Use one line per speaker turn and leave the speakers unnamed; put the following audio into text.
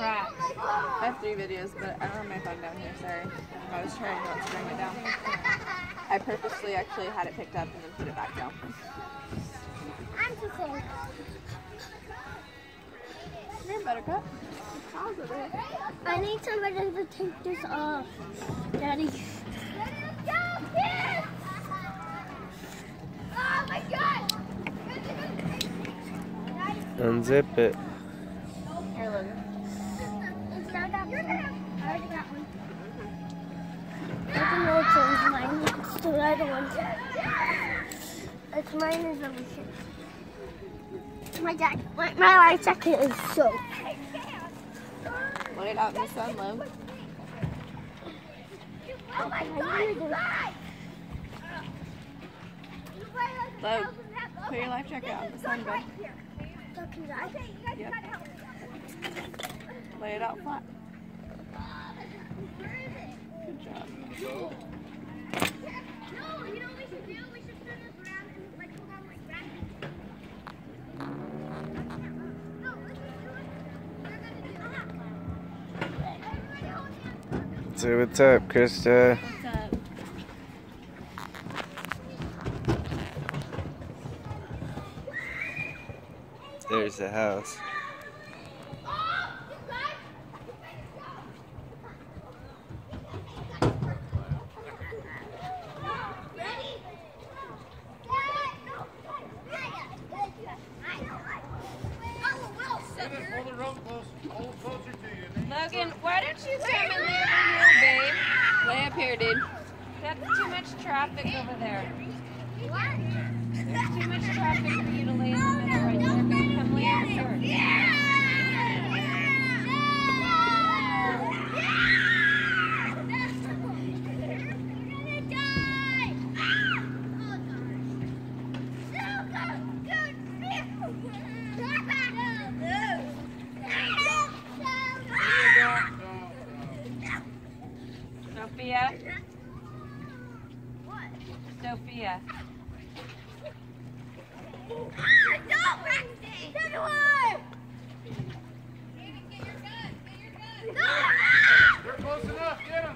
track.
I have 3 videos, but I don't have my phone down here, sorry. I was trying not to bring it down. I purposely actually had it picked up and then put it back down.
I'm too cold.
Here, Buttercup. How's it there?
I need somebody to take this off. Daddy. Oh my God!
Unzip it.
Here, Logan.
It's not that one. I already got one. I don't know which one's mine. It's the other one. It's mine is over here. My life jacket is so.
Lay it out in the sun, Logan.
Oh my God!
Logan, put your life jacket out in the sun, bud. Yep. Lay it out flat. Good job.
Say what's up, Krista.
What's up?
There's the house.
Logan, why don't you come and lay over here, babe?
Lay up here, dude.
That's too much traffic over there. There's too much traffic for you to lay in the middle right there. Come lay over here. Sophia? What? Sophia.
They're close enough, get 'em!